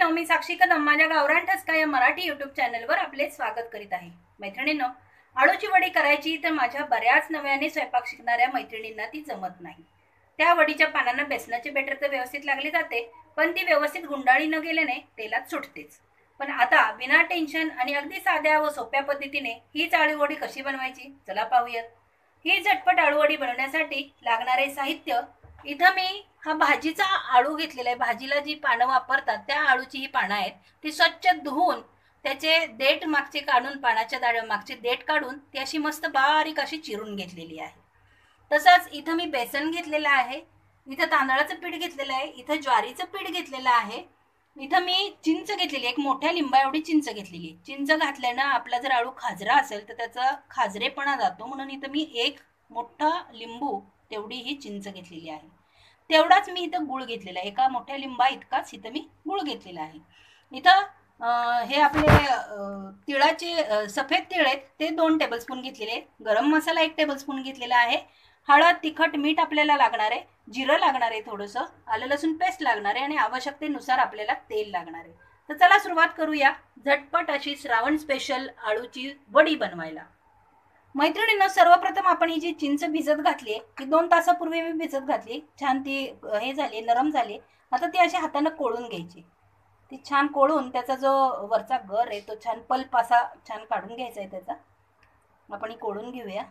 मैत्रिणींनो, मी साक्षी कदम माझ्या गावरान ठसका या मराठी यूट्यूब चॅनलवर आपले स्वागत करीत आहे। मैत्रिणींनो, आळूची वडी करायची तर माझ्या बऱ्याच नव्याने स्वयंपाक शिकणाऱ्या मैत्रिणींना ती जमत नाही। त्या वडीच्या पानांना बेसनाचे बेटर तर व्यवस्थित लागले जाते, पण ती व्यवस्थित गुंडाळी न गेल्याने तेलात सुटतेच। पण आता बिना टेन्शन आणि अगदी साध्या व सोप्या पद्धतीने ही आळू वडी कशी बनवायची चला पाहूयात। ही झटपट आळू वडी बनवण्यासाठी लागणारे साहित्य इथं मी हा भाजीचा आळू घेतलेला आहे। भाजीला जी पानं वापरतात त्या आळूची ही पानं आहेत, ती स्वच्छ धुवून त्याचे देठ मागचे काढून, पानाच्या दाढ मागचे देठ काढून ती अशी मस्त बारीक अशी चिरून घेतलेली आहे। तसंच इथं मी बेसन घेतलेलं आहे, इथं तांदळाचं पीठ घेतलेलं आहे, इथं ज्वारीचं पीठ घेतलेलं आहे, इथं मी चिंच घेतलेली, एक मोठ्या लिंबा एवढी चिंच घेतलेली। चिंच घातल्यानं आपला जर आळू खाजरा असेल तर त्याचा खाजरेपणा जातो, म्हणून इथं मी एक मोठा लिंबू तेवढी ही चिंच घेतलेली आहे। तेवढाच मी इथं गुळ घेतलेला आहे, एका मोठ्या लिंबा इतकाच इथं मी गुळ घेतलेला आहे। इथं हे आपले तिळाचे सफेद तिळ आहेत ते 2 टेबलस्पून घेतलेले आहेत। गरम मसाला 1 टेबलस्पून घेतलेला आहे। हळद, तिखट, मीठ आपल्याला लागणार आहे, जिरं लागणार आहे, थोडंसं आलं लसूण पेस्ट लागणार आहे आणि आवश्यकतेनुसार आपल्याला तेल लागणार आहे। तर चला सुरुवात करूया झटपट अशी श्रावण स्पेशल आळूची वडी बनवायला। मैत्रिणींनो, सर्वप्रथम आपण ही जी चिंच भिजत घातली ती 2 तासापूर्वी मी भिजत घातली, छान ती हे झाली, नरम झाली। आता ती अशी हाताने कोळून घ्यायची, ती छान कोळून त्याचा जो वरचा गर आहे तो छान पल्प असा छान काढून घ्यायचा आहे त्याचा। आपण ही कोळून घेऊया।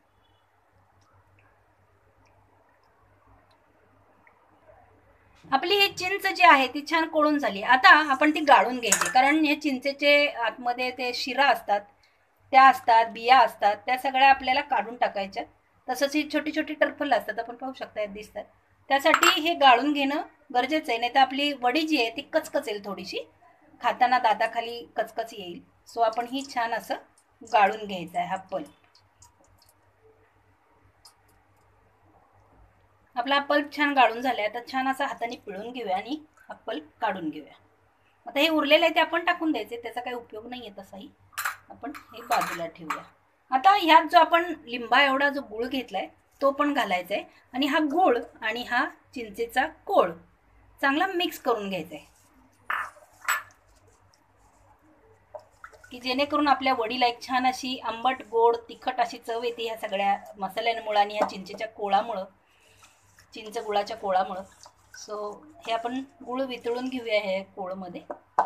आपली ही चिंच जी आहे ती छान कोळून झाली। आता आपण ती गाळून घ्यायची, कारण हे चिंचेचे आतमध्ये ते शिरा असतात, त्या असतात, बिया असतात, त्या सगळ्या आपल्याला काढून टाकायच्या। तसंच ही छोटी छोटी टरफल असतात, आपण पाहू शकता दिसतात, त्यासाठी हे गाळून घेणं गरजेचं आहे, नाही तर आपली वडी जी आहे ती कचकचेल, थोडीशी खाताना दाताखाली कचकच येईल। सो आपण ही छान असं गाळून घ्यायचं आहे। हा पल्प, आपला पल्प छान गाळून झालाय। आता छान असा हाताने पिळून घेऊया आणि हा पल्प काढून घेऊया। आता हे उरलेलं आहे ते आपण टाकून द्यायचे, त्याचा काही उपयोग नाही आहे तसाही, आपण हे बाजूला ठेवूया। आता ह्यात जो आपण लिंबा एवढा जो गुळ घेतलाय तो पण घालायचा आहे आणि हा गुळ आणि हा चिंचेचा कोळ चांगला मिक्स करून घ्यायचा आहे, की जेणेकरून आपल्या वडीला एक छान अशी आंबट गोड तिखट अशी चव येते ह्या सगळ्या मसाल्यांमुळे आणि ह्या चिंचेच्या कोळामुळे, चिंच गुळाच्या कोळामुळे। सो हे आपण गुळ वितळून घेऊया हे कोळमध्ये।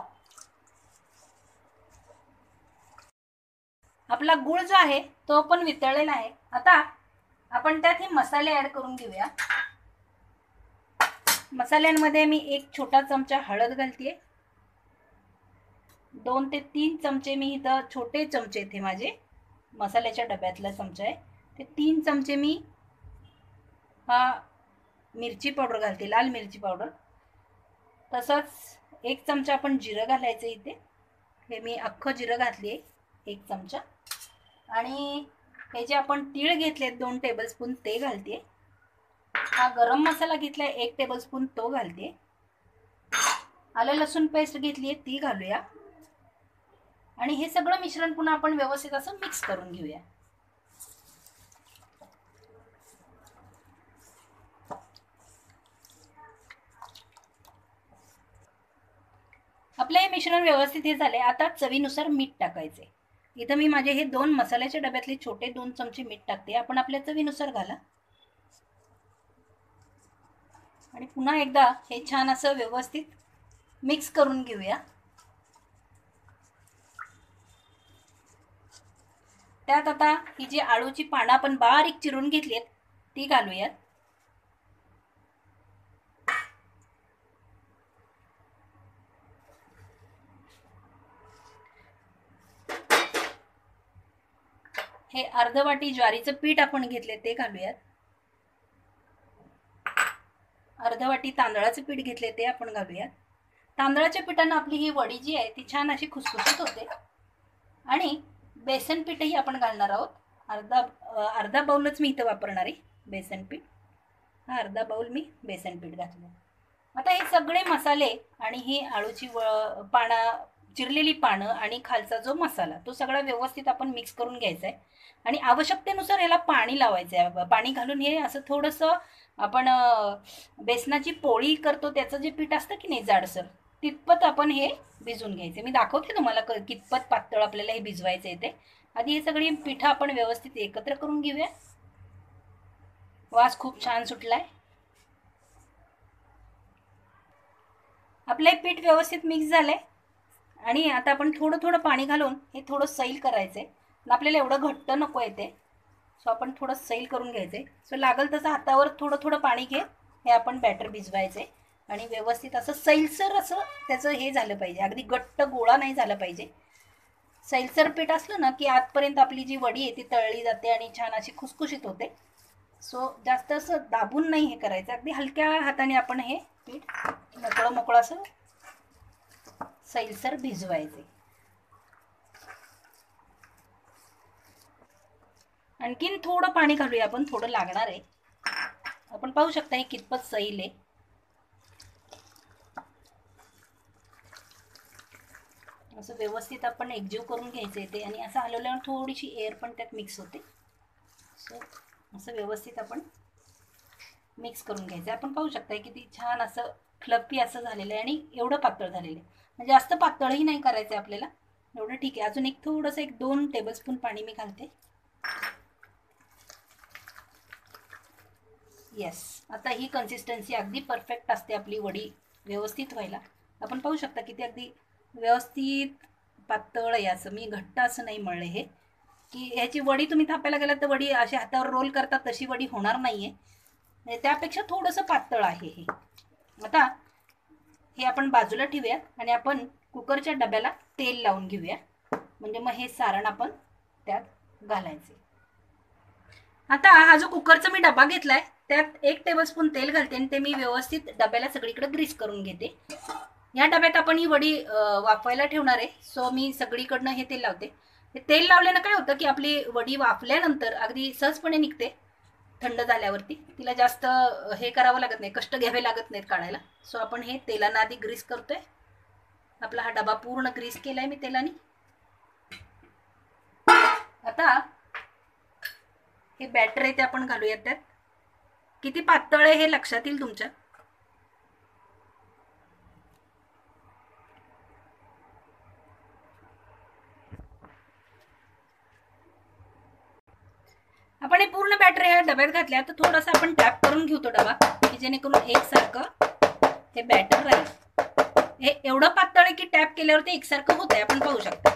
आपला गुळ जो आहे तो पण वितळलेला आहे। आता आपण त्यात हे मसाले ऍड करून घेऊया। मसाल्यांमध्ये मी 1 छोटा चमचा हळद घालतेय, 2 ते 3 चमचे मी इथं छोटे चमचे थे माझे मसाल्याच्या डब्यातला चमचा आहे, ते 3 चमचे मी हा मिरची पावडर घालते, लाल मिरची पावडर। तसंच 1 चमचा आपण जिरं घालायचं इथे, हे मी अख्खं जिरं घातले 1 चमचा। आणि हे जे आपण तीळ घेतले 2 टेबलस्पून ते घालते। हा गरम मसाला घेतलाय 1 टेबलस्पून तो घालते। आलं लसूण पेस्ट घेतली आहे ती घालूया आणि हे सगळं मिश्रण पुन्हा आपण व्यवस्थित असं मिक्स करून घेऊया। आपले हे मिश्रण व्यवस्थित हे झाले। आता चवीनुसार मीठ टाकायचे। इथं मी माझे हे 2 मसाल्याच्या डब्यातले छोटे 2 चमचे मीठ टाकते, आपण आपल्या चवीनुसार घाला आणि पुन्हा एकदा हे छान असं व्यवस्थित मिक्स करून घेऊया। त्यात आता ही जी आळूची पानं आपण बारीक चिरून घेतलीत ती घालूयात। हे अर्ध वाटी ज्वारीचं पीठ आपण घेतले ते घालूयात, अर्ध वाटी तांदळाचं पीठ घेतले ते आपण घालूयात। तांदळाच्या पिठाने आपली ही वडी जी आहे ती छान अशी खुसखुशीत होते। आणि बेसन पीठही आपण घालणार आहोत, अर्धा बाउलच मी इथं वापरणार आहे बेसन पीठ, हा अर्धा बाउल मी बेसन पीठ घातलं। आता हे सगळे मसाले आणि ही आळूची चिरलेली पानं आणि खालचा जो मसाला तो सगळा व्यवस्थित आपण मिक्स करून घ्यायचा आहे आणि आवश्यकतेनुसार याला पाणी लावायचं आहे। पाणी घालून हे असं थोडंसं आपण बेसनाची पोळी करतो त्याचं जे पीठ असतं की नाही जाडसर, तितपत आपण हे भिजवून घ्यायचे. मी दाखवते तुम्हाला कितपत पातळ आपल्याला हे भिजवायचं आहे ते. आधी हे सगळी पिठं आपण व्यवस्थित एकत्र करून घेऊया. वास खूप छान सुटलाय. आपलं हे पीठ व्यवस्थित मिक्स झालंय आणि आता आपण थोडं थोडं पाणी घालून हे थोडं सैल करायचंय. आपल्याला एवढं घट्ट नको आहे ते, सो आपण थोडं सैल करून घ्यायचंय. सो लागल तसं हातावर थोडं थोडं पाणी घे, हे आपण बॅटर भिजवायचंय आणि व्यवस्थित असं सैलसर असं त्याचं हे झालं पाहिजे. अगदी घट्ट गोळा नाही झाला पाहिजे. सैलसर पीठ असलं ना की आतपर्यंत आपली जी वडी आहे ती तळली जाते आणि छान अशी खुसखुशीत होते. सो जास्त असं दाबून नाही हे करायचं, अगदी हलक्या हाताने आपण हे पीठ मोकळं मोकळं असं सैलसर भिजवायचे. आणखीन थोडं पाणी घालूया आपण, थोडं लागणार आहे. आपण पाहू शकता हे कितपत सैल आहे. असं व्यवस्थित आपण एकजीव करून घ्यायचं आहे ते आणि असं हलवल्यावर थोडीशी एअर पण त्यात मिक्स होते. सो असं व्यवस्थित आपण मिक्स करून घ्यायचं. आपण पाहू शकता किती छान असं फ्लफी असं झालेलं आहे आणि एवढं पातळ झालेलं आहे. म्हणजे जास्त पातळही नाही करायचं आहे आपल्याला, एवढं ठीक आहे. अजून एक थोडंसं 1-2 टेबलस्पून पाणी मी घालते. येस, आता ही कन्सिस्टन्सी अगदी परफेक्ट असते आपली वडी व्यवस्थित व्हायला. आपण पाहू शकता की ते अगदी व्यवस्थित पातळ आहे. असं मी घट्ट असं नाही मळले हे, की ह्याची वडी तुम्ही थापायला गेलात तर वडी अशी हातावर रोल करतात तशी वडी होणार नाही आहे, त्यापेक्षा थोडंसं पातळ आहे हे. आता हे आपण बाजूला ठेवूया आणि आपण कुकरच्या डब्याला तेल लावून घेऊया. म्हणजे मग हे सारण आपण त्यात घालायचे. आता हा जो कुकरचा मी डबा घेतलाय त्यात 1 टेबलस्पून तेल घालते आणि ते मी व्यवस्थित डब्याला सगळीकडे ग्रीस करून घेते. या डब्यात आपण ही वडी वाफवायला ठेवणार आहे. सो मी सगळीकडनं हे तेल लावते. हे तेल लावल्यानं काय होतं की आपली वडी वाफल्यानंतर अगदी सहजपणे निघते. थंड झाल्यावरती तिला जास्त हे करावं लागत नाही, कष्ट घ्यावे लागत नाहीत काढायला. सो आपण हे तेलानं आधी ग्रीस करतोय. आपला हा डबा पूर्ण ग्रीस केलाय मी तेलाने. आता हे बॅटर आहे ते आपण घालूयात त्यात. किती पातळ आहे हे लक्षात येईल तुमच्या. आपण हे पूर्ण बॅटर ह्या डब्यात घातल्या तर थोडंसं आपण टॅप करून घेऊ तो डबा, की जेणेकरून एकसारखं हे बॅटर राहील. हे एवढं पातळ आहे की टॅप केल्यावर ते एकसारखं होत आहे, आपण पाहू शकता.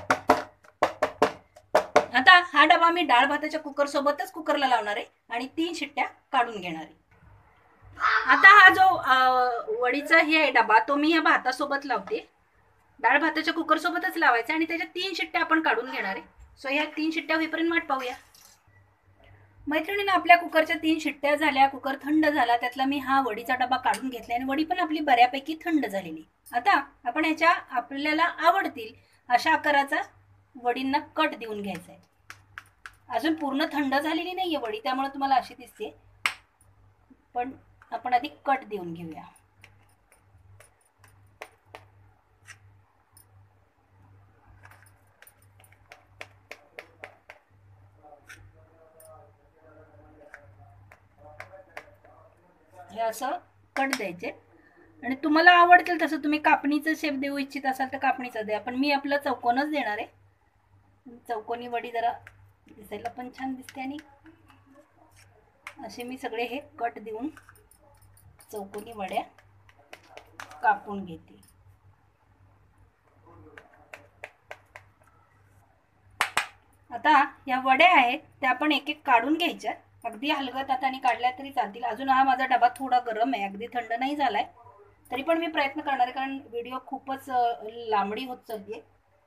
आता हा डबा मी डाळ भाताच्या कुकर सोबतच कुकरला लावणार आहे आणि 3 शिट्ट्या काढून घेणार आहे. आता हा जो वडीचा हे आहे डबा तो मी या भातासोबत लावते. डाळ भाताच्या कुकर सोबतच लावायचा आणि त्याच्या 3 शिट्ट्या आपण काढून घेणार आहे. सो ह्या 3 शिट्ट्या होईपर्यंत वाट पाहूया. मैत्रिणींना आपल्या कुकरच्या 3 शिट्ट्या झाल्या, कुकर थंड झाला. त्यातला मी हा वडीचा डबा काढून घेतला आणि वडी पण आपली बऱ्यापैकी थंड झालेली. आता आपण ह्याच्या आपल्याला आवडतील अशा आकाराचा वडींना कट देऊन घ्यायचा आहे. अजून पूर्ण थंड झालेली नाहीये वडी, त्यामुळे तुम्हाला अशी दिसते, पण आपण आधी कट देऊन घेऊया. हे असं कट द्यायचे आणि तुम्हाला आवडतील तसं तुम्ही कापणीचं शेप देऊ इच्छित असाल तर कापणीचं द्या, पण मी आपलं चौकोनच देणार आहे. चौकोनी वडी जरा दिसायला पण छान दिसते आणि असे मी सगळे हे कट देऊन चौकोनी वड्या कापून घेते. आता या वड्या आहेत त्या आपण एक एक काढून घ्यायच्या. अगदी हलगत हाताने काढल्या तरी चालतील. अजून हा माझा डबा थोडा गरम आहे, अगदी थंड नाही झालाय, तरी पण मी प्रयत्न करणार आहे कारण व्हिडिओ खूपच लांबडी होत चालली.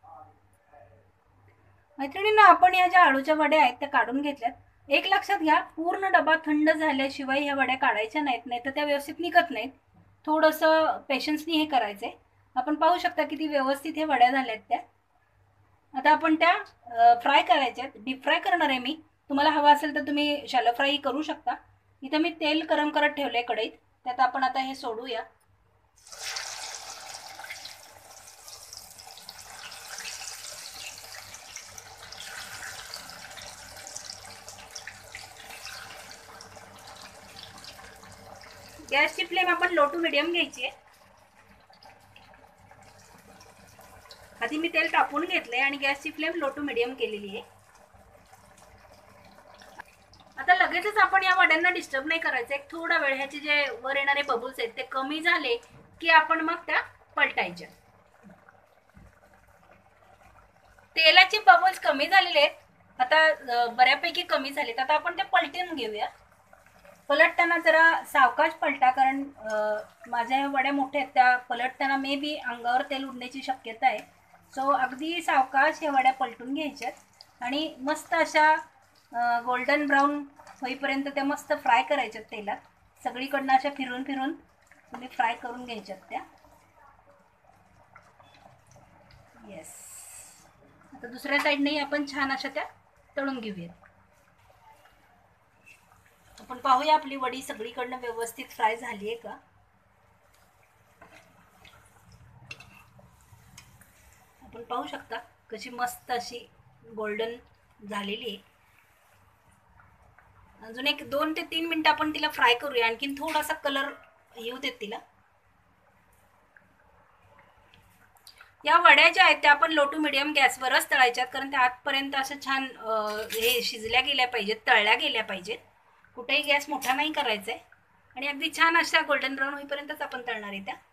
मैत्रिणींना आपण या ज्या आळूच्या वड्या आहेत त्या काढून घेतल्यात. एक लक्षात घ्या, पूर्ण डबा थंड झाल्याशिवाय ह्या वड्या काढायच्या नाहीत, नाही तर त्या व्यवस्थित निघत नाहीत. थोडंसं पेशन्सनी हे करायचंय. आपण पाहू शकता किती व्यवस्थित हे वड्या झाल्यात त्या. आता आपण त्या फ्राय करायच्या, डीप फ्राय करणार आहे मी. तुम्हाला हवा असेल तर तुम्ही शॅलो फ्राय करू शकता. इथं मी तेल गरम करत ठेवलंय कढईत, त्यात आपण आता हे सोडूया. गॅसची फ्लेम आपण लो टू मिडियम घ्यायची आहे. आधी मी तेल तापवून घेतले आणि गॅसची फ्लेम लो टू मीडियम केलेली आहे. आता लगेचच आपण या वड्यांना डिस्टर्ब नाही करायचं. एक थोडा वेळ ह्याचे जे वर येणारे बबल्स आहेत ते कमी झाले की आपण मग त्या पलटायच्या. तेलाचे बबल्स कमी झालेले आहेत, आता बऱ्यापैकी कमी झालेत. आता आपण ते पलटून घेऊया. पलटताना जरा सावकाश पलटा, कारण माझ्या ह्या वड्या मोठ्या आहेत, त्या पलटताना मे बी अंगावर तेल उडण्याची शक्यता आहे. सो अगदी सावकाश ह्या वड्या पलटून घ्यायच्यात आणि मस्त अशा गोल्डन ब्राऊन होईपर्यंत त्या मस्त फ्राय करायच्यात तेलात. सगळीकडनं अशा फिरून फिरून तुम्ही फ्राय करून घ्यायच्यात त्या. येस. आता दुसऱ्या साईडनेही आपण छान अशा त्या तळून घेऊयात. आपण पाहूया आपली वडी सगळीकडनं व्यवस्थित फ्राय झाली आहे का. आपण पाहू शकता कशी मस्त अशी गोल्डन झालेली आहे. अजून एक 2 ते 3 मिनिटं आपण तिला फ्राय करूया. आणखीन थोडासा कलर येऊ देत तिला. या वड्या ज्या आहेत त्या आपण लो टू मिडियम गॅसवरच तळायच्यात, कारण त्या आतपर्यंत असं छान हे शिजल्या गेल्या पाहिजेत, तळल्या गेल्या पाहिजेत. कुठेही गॅस मोठा नाही करायचा आहे आणि अगदी छान अशा गोल्डन ब्राऊन होईपर्यंतच आपण तळणार आहे त्या.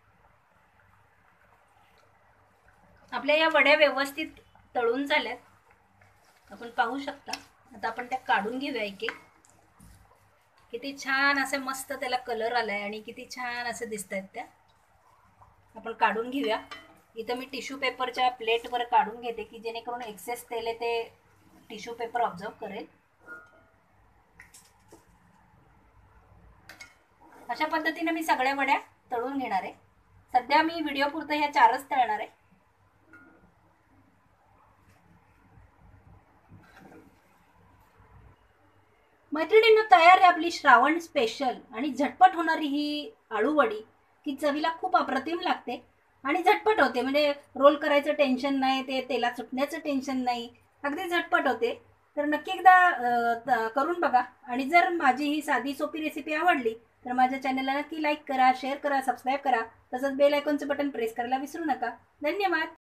आपल्या या वड्या व्यवस्थित तळून झाल्यात, आपण पाहू शकता. आता आपण त्या काढून घेऊया एक एक. किती छान असं मस्त त्याला कलर आलाय आणि किती छान असं दिसत आहेत त्या. आपण काढून घेऊया. इथं मी टिश्यू पेपरच्या प्लेटवर काढून घेते की जेणेकरून एक्सेस तेल आहे ते टिश्यू पेपर ऑब्झर्व करेल. अशा पद्धतीने मी सगळ्या वड्या तळून घेणार आहे. सध्या मी व्हिडिओ पुरतं ह्या 4च तळणार आहे. मैत्रिणींनो, तयार आहे आपली श्रावण स्पेशल आणि झटपट होणारी ही आळू वडी, की चवीला खूप अप्रतिम लागते आणि झटपट होते. म्हणजे रोल करायचं टेन्शन नाही, ते तेलात सुटण्याचं टेन्शन नाही, अगदी झटपट होते. तर नक्की एकदा करून बघा. आणि जर माझी ही साधी सोपी रेसिपी आवडली तर माझ्या चॅनलला नक्की लाईक करा, शेअर करा, सबस्क्राईब करा. तसंच बेल आयकॉनचं बटन प्रेस करायला विसरू नका. धन्यवाद.